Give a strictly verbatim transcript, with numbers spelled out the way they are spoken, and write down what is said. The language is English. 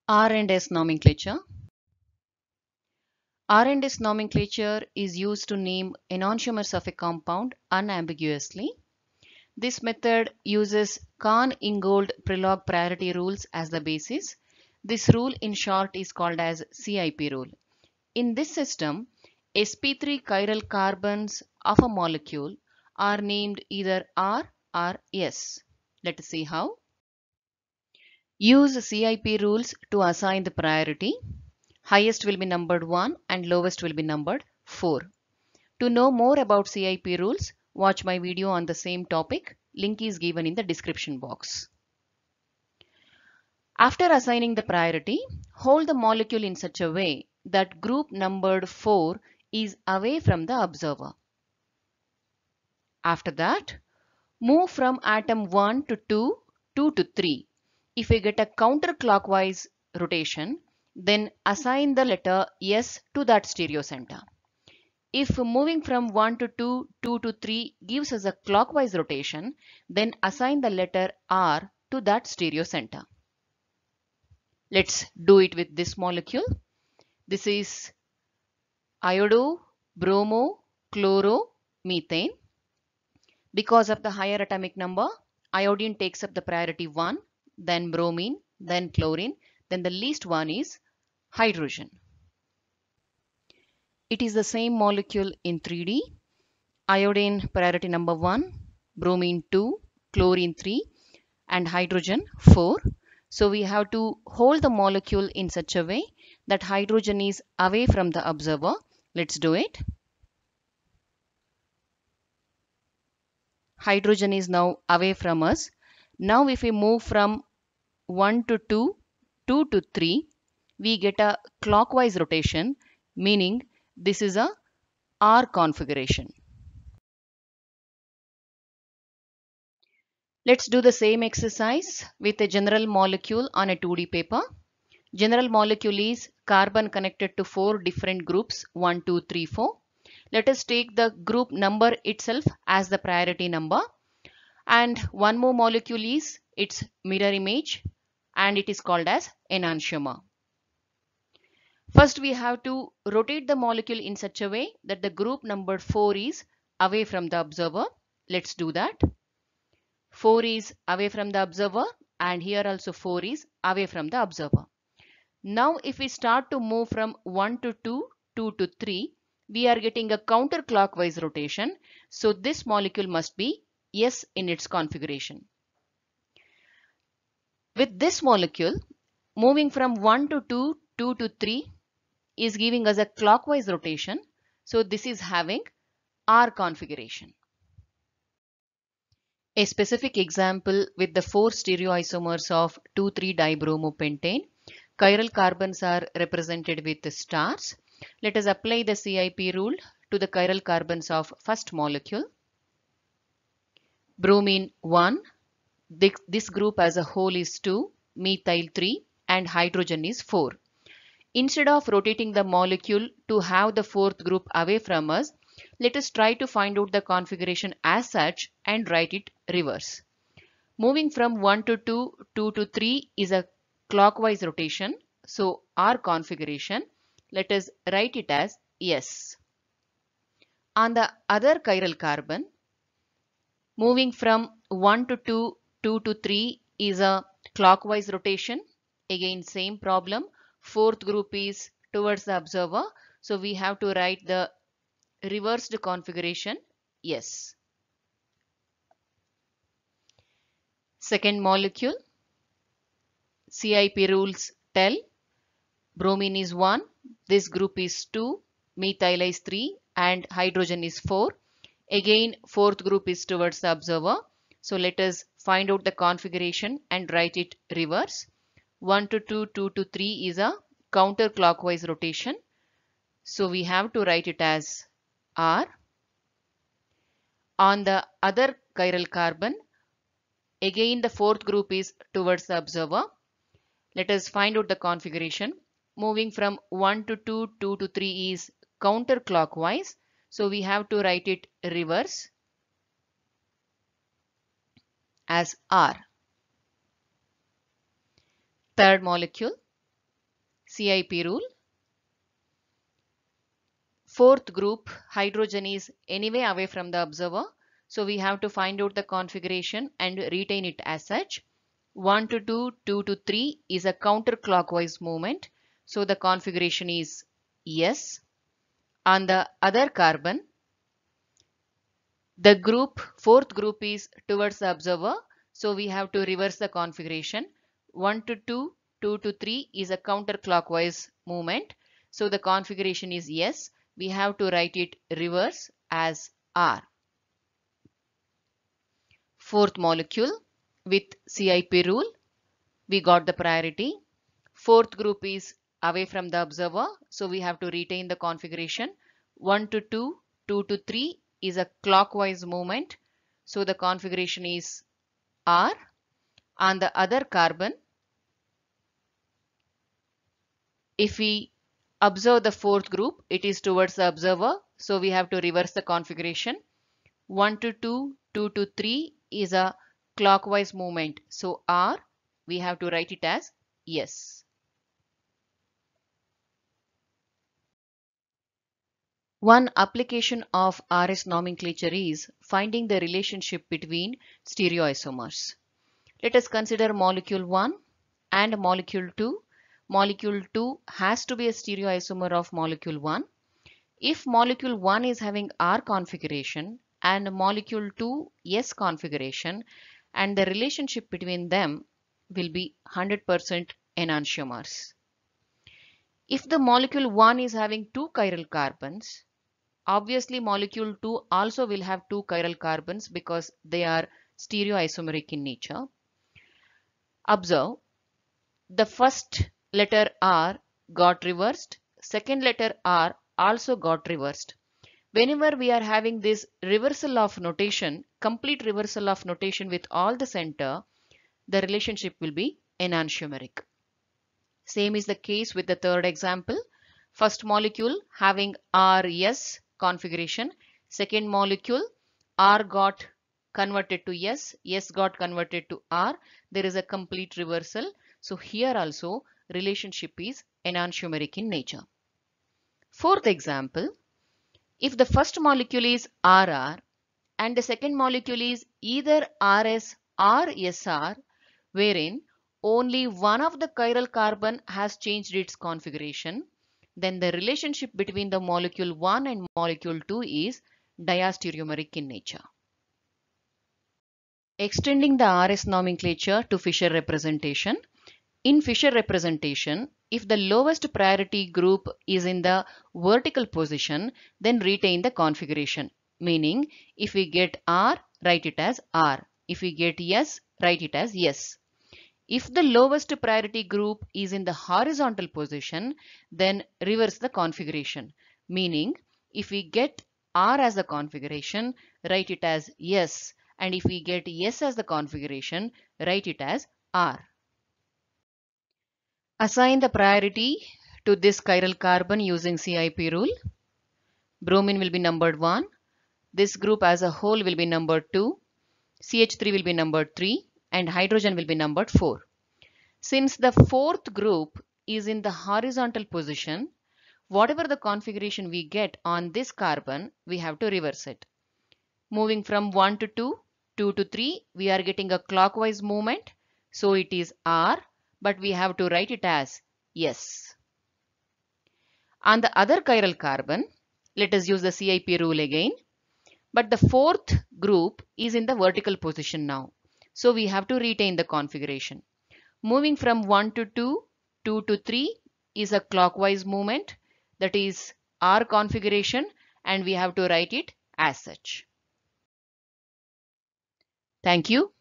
R and S nomenclature. R and S nomenclature is used to name enantiomers of a compound unambiguously. This method uses Kahn-Ingold-Prelog priority rules as the basis. This rule in short is called as C I P rule. In this system, s p three chiral carbons of a molecule are named either R or S. Let us see how. Use C I P rules to assign the priority. Highest will be numbered one and lowest will be numbered four. To know more about C I P rules, watch my video on the same topic. Link is given in the description box. After assigning the priority, hold the molecule in such a way that group numbered four is away from the observer. After that, move from atom one to two, two to three. If we get a counterclockwise rotation, then assign the letter S to that stereocenter. If moving from one to two, two to three gives us a clockwise rotation, then assign the letter R to that stereocenter. Let's do it with this molecule. This is iodo, bromo, chloro, methane. Because of the higher atomic number, iodine takes up the priority one, then bromine, then chlorine, then the least one is hydrogen. It is the same molecule in three D. Iodine priority number one, bromine two, chlorine three, and hydrogen four. So we have to hold the molecule in such a way that hydrogen is away from the observer. Let's do it. Hydrogen is now away from us. Now if we move from one to two, two to three, we get a clockwise rotation, meaning this is a R configuration. Let's do the same exercise with a general molecule on a two D paper. General molecule is carbon connected to four different groups, one, two, three, four. Let us take the group number itself as the priority number. And one more molecule is its mirror image, and it is called as enantiomer. First, we have to rotate the molecule in such a way that the group number four is away from the observer. Let's do that. four is away from the observer, and here also four is away from the observer. Now, if we start to move from one to two, two to three, we are getting a counterclockwise rotation. So this molecule must be S in its configuration. With this molecule, moving from one to two, two to three is giving us a clockwise rotation. So this is having R configuration. A specific example with the four stereoisomers of two three dibromopentane. Chiral carbons are represented with the stars. Let us apply the C I P rule to the chiral carbons of first molecule. Bromine one, this, this group as a whole is two, methyl three, and hydrogen is four. Instead of rotating the molecule to have the fourth group away from us, let us try to find out the configuration as such and write it reverse. Moving from one to two, two to three is a clockwise rotation. So our configuration, let us write it as S. On the other chiral carbon, moving from one to two, two to three is a clockwise rotation. Again, same problem. Fourth group is towards the observer. So we have to write the reversed configuration S. Second molecule, C I P rules tell bromine is one, this group is two, methyl is three, and hydrogen is four. Again, fourth group is towards the observer. So let us find out the configuration and write it reverse. one to two, two to three is a counterclockwise rotation. So we have to write it as R. On the other chiral carbon, again the fourth group is towards the observer. Let us find out the configuration. Moving from one to two, two to three is counterclockwise. So we have to write it reverse as R. Third molecule, C I P rule. Fourth group, hydrogen is anyway away from the observer. So we have to find out the configuration and retain it as such. one to two, two to three is a counterclockwise movement. So the configuration is yes. On the other carbon, the group, fourth group is towards the observer. So we have to reverse the configuration. one to two, two to three is a counterclockwise movement. So the configuration is yes. We have to write it reverse as R. Fourth molecule with C I P rule, we got the priority. Fourth group is away from the observer. So we have to retain the configuration. one to two, two to three is a clockwise movement. So the configuration is R. On the other carbon, if we observe the fourth group, it is towards the observer. So we have to reverse the configuration. one to two, two to three is a clockwise movement. So R, we have to write it as yes. One application of R S nomenclature is finding the relationship between stereoisomers. Let us consider molecule one and molecule two. Molecule two has to be a stereoisomer of molecule one. If molecule one is having R configuration and molecule two S configuration, and the relationship between them will be one hundred percent enantiomers. If the molecule one is having two chiral carbons, obviously molecule two also will have two chiral carbons because they are stereoisomeric in nature. Observe, the first letter R got reversed, second letter R also got reversed. Whenever we are having this reversal of notation, complete reversal of notation with all the center, the relationship will be enantiomeric. Same is the case with the third example. First molecule having R S configuration, second molecule R got converted to S, S got converted to R. There is a complete reversal. So here also relationship is enantiomeric in nature. Fourth example, if the first molecule is R R and the second molecule is either R S or S R, wherein only one of the chiral carbon has changed its configuration, then the relationship between the molecule one and molecule two is diastereomeric in nature. Extending the R S nomenclature to Fisher representation. In Fisher representation, if the lowest priority group is in the vertical position, then retain the configuration. Meaning, if we get R, write it as R. If we get S, write it as S. If the lowest priority group is in the horizontal position, then reverse the configuration. Meaning, if we get R as the configuration, write it as S. And if we get S as the configuration, write it as R. Assign the priority to this chiral carbon using C I P rule. Bromine will be numbered one. This group as a whole will be numbered two. C H three will be numbered three. And hydrogen will be numbered four. Since the fourth group is in the horizontal position, whatever the configuration we get on this carbon, we have to reverse it. Moving from one to two, two to three, we are getting a clockwise movement. So it is R, but we have to write it as S. On the other chiral carbon, let us use the C I P rule again. But the fourth group is in the vertical position now. So we have to retain the configuration. Moving from one to two, two to three is a clockwise movement, that is R configuration, and we have to write it as such. Thank you.